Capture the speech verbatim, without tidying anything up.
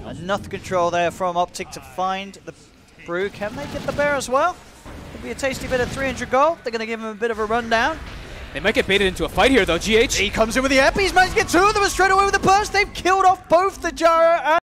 Enough control there from Optic to find the Brew. Can they get the bear as well? Could be a tasty bit of three hundred gold. They're going to give him a bit of a rundown. They might get baited into a fight here, though, G H. He comes in with the ep. He's managed to get two of them straight away with the burst. They've killed off both the Jara and